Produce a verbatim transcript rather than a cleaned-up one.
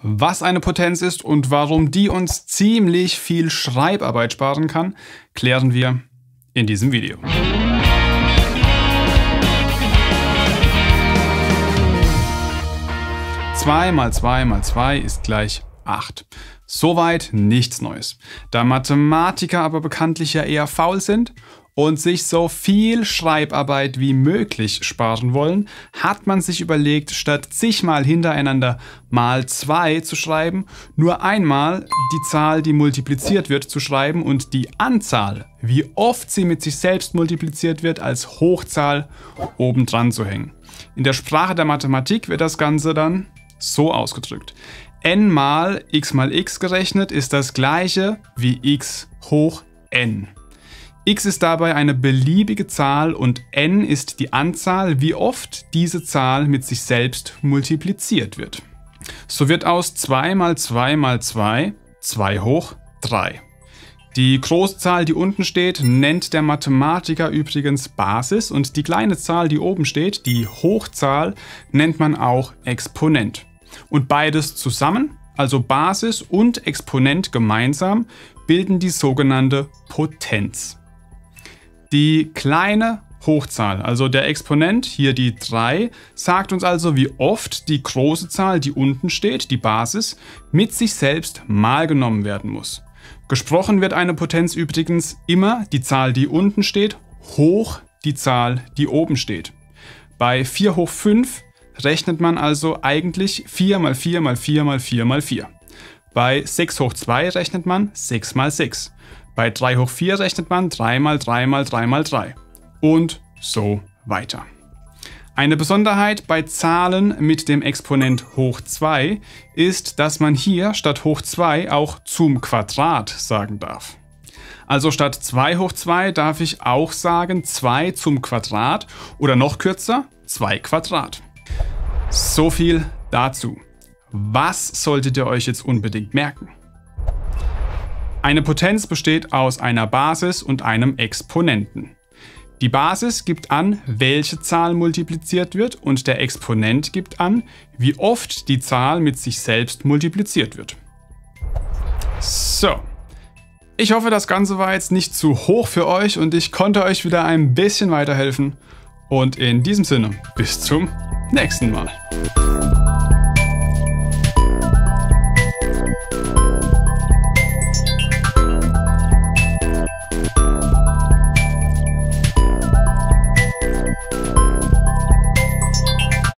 Was eine Potenz ist und warum die uns ziemlich viel Schreibarbeit sparen kann, klären wir in diesem Video. zwei mal zwei mal zwei ist gleich acht. Soweit nichts Neues. Da Mathematiker aber bekanntlich ja eher faul sind und sich so viel Schreibarbeit wie möglich sparen wollen, hat man sich überlegt, statt zigmal hintereinander mal zwei zu schreiben, nur einmal die Zahl, die multipliziert wird, zu schreiben und die Anzahl, wie oft sie mit sich selbst multipliziert wird, als Hochzahl obendran zu hängen. In der Sprache der Mathematik wird das Ganze dann so ausgedrückt. N mal x mal x gerechnet ist das gleiche wie x hoch n. X ist dabei eine beliebige Zahl und n ist die Anzahl, wie oft diese Zahl mit sich selbst multipliziert wird. So wird aus zwei mal zwei mal zwei zwei hoch drei. Die große Zahl, die unten steht, nennt der Mathematiker übrigens Basis und die kleine Zahl, die oben steht, die Hochzahl, nennt man auch Exponent. Und beides zusammen, also Basis und Exponent gemeinsam, bilden die sogenannte Potenz. Die kleine Hochzahl, also der Exponent, hier die drei, sagt uns also, wie oft die große Zahl, die unten steht, die Basis, mit sich selbst mal genommen werden muss. Gesprochen wird eine Potenz übrigens immer die Zahl, die unten steht, hoch die Zahl, die oben steht. Bei vier hoch fünf rechnet man also eigentlich vier mal vier mal vier mal vier mal vier. Bei sechs hoch zwei rechnet man sechs mal sechs. Bei drei hoch vier rechnet man drei mal drei mal drei mal drei. Und so weiter. Eine Besonderheit bei Zahlen mit dem Exponent hoch zwei ist, dass man hier statt hoch zwei auch zum Quadrat sagen darf. Also statt zwei hoch zwei darf ich auch sagen zwei zum Quadrat oder noch kürzer zwei Quadrat. So viel dazu. Was solltet ihr euch jetzt unbedingt merken? Eine Potenz besteht aus einer Basis und einem Exponenten. Die Basis gibt an, welche Zahl multipliziert wird und der Exponent gibt an, wie oft die Zahl mit sich selbst multipliziert wird. So, ich hoffe, das Ganze war jetzt nicht zu hoch für euch und ich konnte euch wieder ein bisschen weiterhelfen. Und in diesem Sinne, bis zum nächsten Mal.